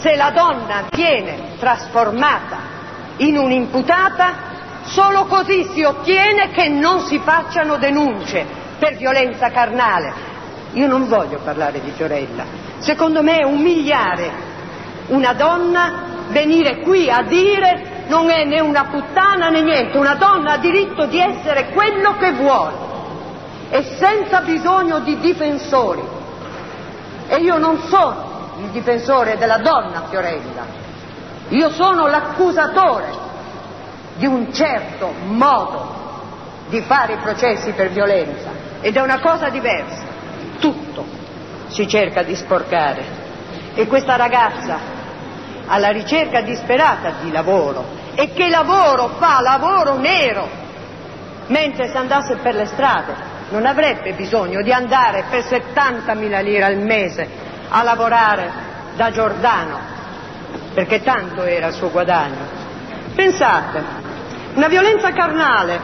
Se la donna viene trasformata in un'imputata, solo così si ottiene che non si facciano denunce per violenza carnale. Io non voglio parlare di Fiorella. Secondo me è umiliare una donna venire qui a dire non è né una puttana né niente. Una donna ha diritto di essere quello che vuole e senza bisogno di difensori. E io non sono il difensore della donna Fiorella, io sono l'accusatore di un certo modo di fare i processi per violenza, ed è una cosa diversa. Tutto si cerca di sporcare, e questa ragazza, alla ricerca disperata di lavoro, e che lavoro fa? Lavoro nero, mentre se andasse per le strade non avrebbe bisogno di andare per 70.000 lire al mese a lavorare da Giordano, perché tanto era il suo guadagno. Pensate, una violenza carnale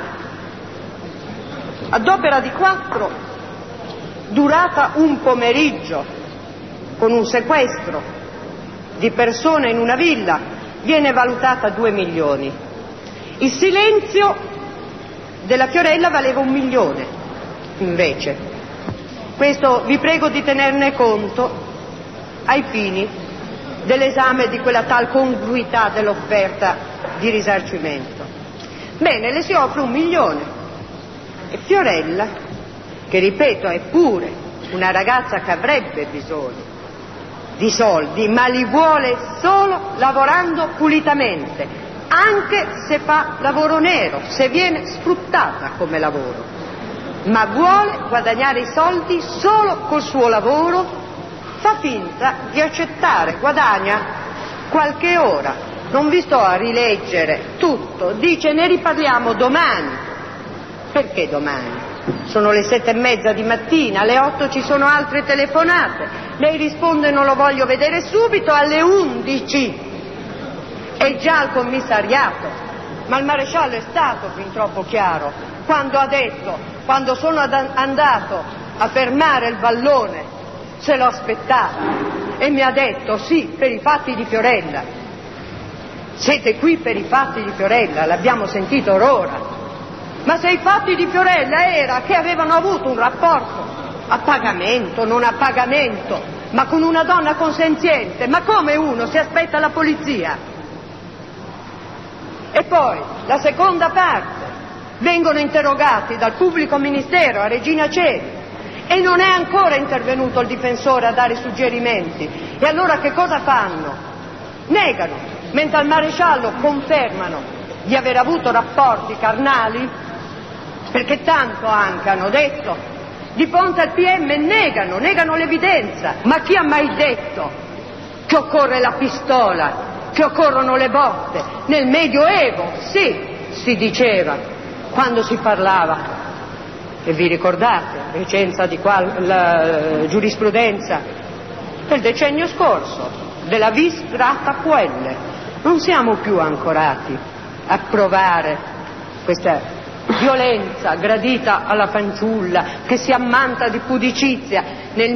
ad opera di 4, durata un pomeriggio, con un sequestro di persone in una villa, viene valutata 2 milioni. Il silenzio della Fiorella valeva 1 milione, invece. Questo vi prego di tenerne conto ai fini dell'esame di quella tal congruità dell'offerta di risarcimento. Bene, le si offre 1 milione e Fiorella, che ripeto è pure una ragazza che avrebbe bisogno di soldi, ma li vuole solo lavorando pulitamente, anche se fa lavoro nero, se viene sfruttata come lavoro, ma vuole guadagnare i soldi solo col suo lavoro. Fa finta di accettare, guadagna qualche ora, non vi sto a rileggere tutto, dice ne riparliamo domani. Perché domani? Sono le 7:30 di mattina, alle 8 ci sono altre telefonate, lei risponde non lo voglio vedere subito, alle 11 è già al commissariato. Ma il maresciallo è stato fin troppo chiaro quando ha detto, quando sono andato a fermare il vallone, se lo aspettava, e mi ha detto sì, per i fatti di Fiorella. Siete qui per i fatti di Fiorella, l'abbiamo sentito ora. Ma se i fatti di Fiorella era che avevano avuto un rapporto a pagamento, non a pagamento, ma con una donna consenziente, ma come uno si aspetta la polizia? E poi la seconda parte, vengono interrogati dal pubblico ministero a Regina Coeli e non è ancora intervenuto il difensore a dare suggerimenti. E allora che cosa fanno? Negano, mentre al maresciallo confermano di aver avuto rapporti carnali, perché tanto anche hanno detto. Di fronte al PM negano l'evidenza. Ma chi ha mai detto che occorre la pistola, che occorrono le botte? Nel Medioevo, sì, si diceva, quando si parlava. E vi ricordate, recenza di la giurisprudenza del decennio scorso, della vis grata puelle. Non siamo più ancorati a provare questa violenza gradita alla fanciulla che si ammanta di pudicizia. Nel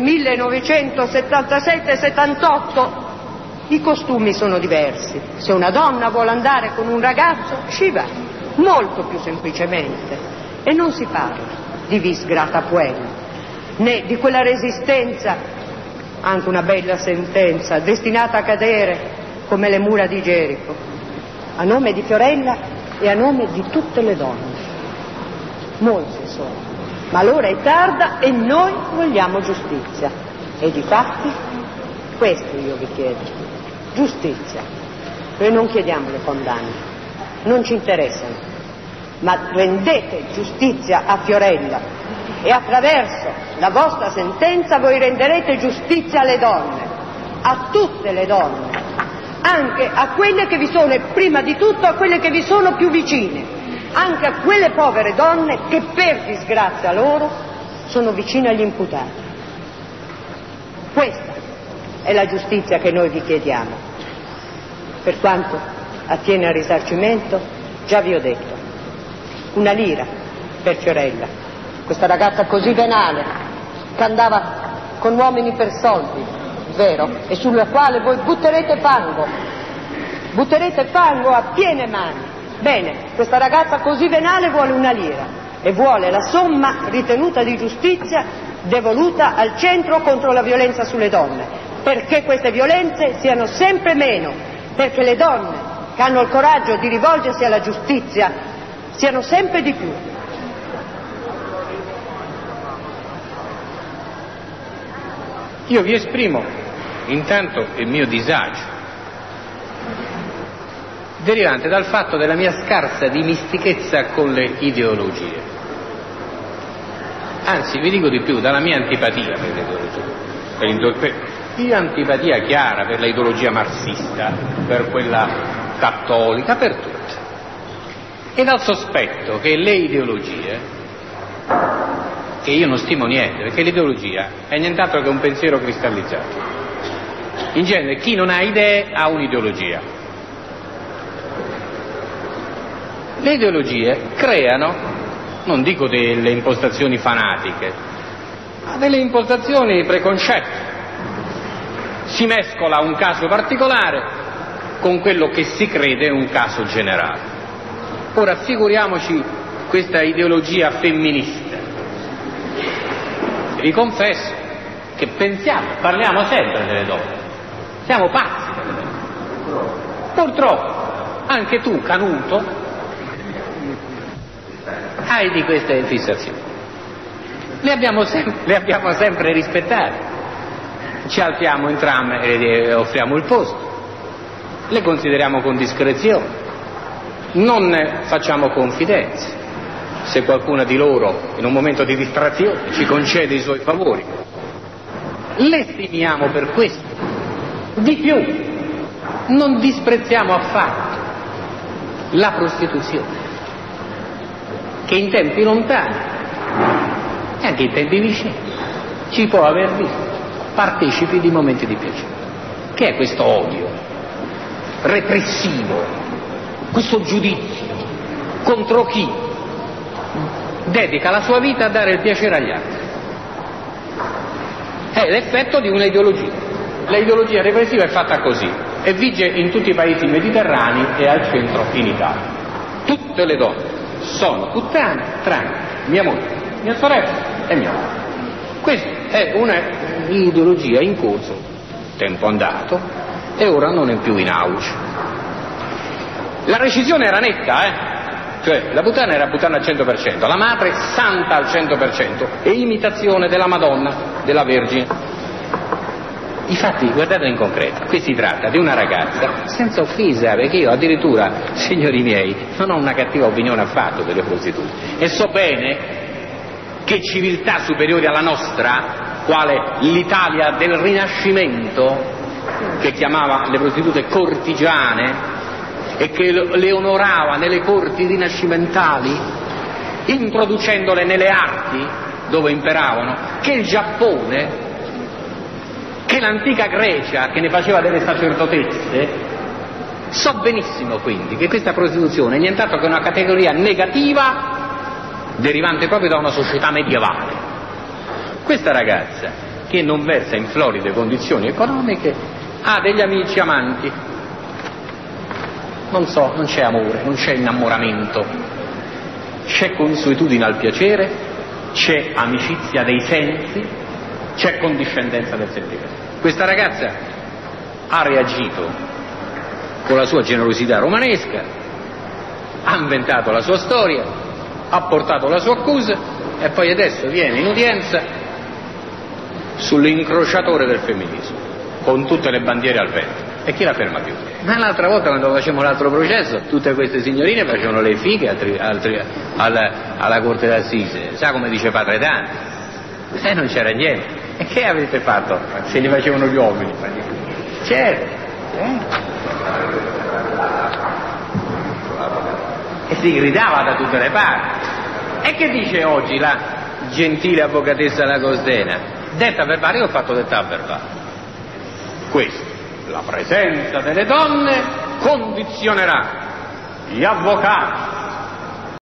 1977-78 i costumi sono diversi. Se una donna vuole andare con un ragazzo ci va, molto più semplicemente, e non si parla di vis grata puella, né di quella resistenza, anche una bella sentenza, destinata a cadere come le mura di Gerico, a nome di Fiorella e a nome di tutte le donne. Molte sono, ma l'ora è tarda e noi vogliamo giustizia. E difatti questo io vi chiedo, giustizia. Noi non chiediamo le condanne, non ci interessano, ma rendete giustizia a Fiorella e attraverso la vostra sentenza voi renderete giustizia alle donne, a tutte le donne, anche a quelle che vi sono, e prima di tutto a quelle che vi sono più vicine, anche a quelle povere donne che per disgrazia loro sono vicine agli imputati. Questa è la giustizia che noi vi chiediamo. Per quanto attiene al risarcimento, già vi ho detto, 1 lira per Fiorella, questa ragazza così venale, che andava con uomini per soldi, vero, e sulla quale voi butterete fango a piene mani. Bene, questa ragazza così venale vuole 1 lira e vuole la somma ritenuta di giustizia devoluta al centro contro la violenza sulle donne, perché queste violenze siano sempre meno, perché le donne che hanno il coraggio di rivolgersi alla giustizia siano sempre di più. Io vi esprimo intanto il mio disagio, derivante dal fatto della mia scarsa dimestichezza con le ideologie. Anzi, vi dico di più, dalla mia antipatia per le ideologie, mia antipatia chiara per l'ideologia marxista, per quella cattolica, per tutte, e dal sospetto che le ideologie, che io non stimo niente, perché l'ideologia è nient'altro che un pensiero cristallizzato. In genere chi non ha idee ha un'ideologia. Le ideologie creano, non dico delle impostazioni fanatiche, ma delle impostazioni preconcette. Si mescola un caso particolare con quello che si crede un caso generale. Ora figuriamoci questa ideologia femminista. Vi confesso che parliamo sempre delle donne, siamo pazzi delle donne. Purtroppo anche tu, Canuto, hai di queste fissazioni. Le abbiamo sempre rispettate. Ci alziamo in tram e le offriamo il posto, le consideriamo con discrezione, non facciamo confidenze. Se qualcuna di loro in un momento di distrazione ci concede i suoi favori, le stimiamo per questo. Di più, non disprezziamo affatto la prostituzione, che in tempi lontani e anche in tempi vicini ci può aver visto partecipi di momenti di piacere. Che è questo odio repressivo, questo giudizio contro chi dedica la sua vita a dare il piacere agli altri? È l'effetto di una ideologia. L'ideologia repressiva è fatta così e vige in tutti i paesi mediterranei e al centro in Italia. Tutte le donne sono puttane tranne mia moglie, mia sorella e mia madre. Questa è un'ideologia in corso, tempo andato, e ora non è più in auge. La recisione era netta, cioè la puttana era puttana al 100%, la madre santa al 100% e imitazione della Madonna, della Vergine. Infatti, guardate in concreto, qui si tratta di una ragazza, senza offesa, perché io addirittura, signori miei, non ho una cattiva opinione affatto delle prostitute e so bene che civiltà superiore alla nostra, quale l'Italia del Rinascimento, che chiamava le prostitute cortigiane e che le onorava nelle corti rinascimentali, introducendole nelle arti dove imperavano, che il Giappone, che l'antica Grecia, che ne faceva delle sacerdotesse. So benissimo quindi che questa prostituzione è nient'altro che una categoria negativa derivante proprio da una società medievale. Questa ragazza, che non versa in floride condizioni economiche, ha degli amici amanti, non c'è amore, non c'è innamoramento, c'è consuetudine al piacere, c'è amicizia dei sensi, c'è condiscendenza del sentimento. Questa ragazza ha reagito con la sua generosità romanesca, ha inventato la sua storia, ha portato la sua accusa e poi adesso viene in udienza sull'incrociatore del femminismo con tutte le bandiere al vento. E chi la ferma più? Ma l'altra volta, quando facevamo l'altro processo, tutte queste signorine facevano le fighe alla corte d'assise, sa come dice Padre Dante? E non c'era niente. E che avete fatto se li facevano gli uomini? Certo, e si gridava da tutte le parti. E che dice oggi la gentile avvocatessa Lagostena? Detta verbale, io ho fatto detta verbale. Questo, la presenza delle donne condizionerà gli avvocati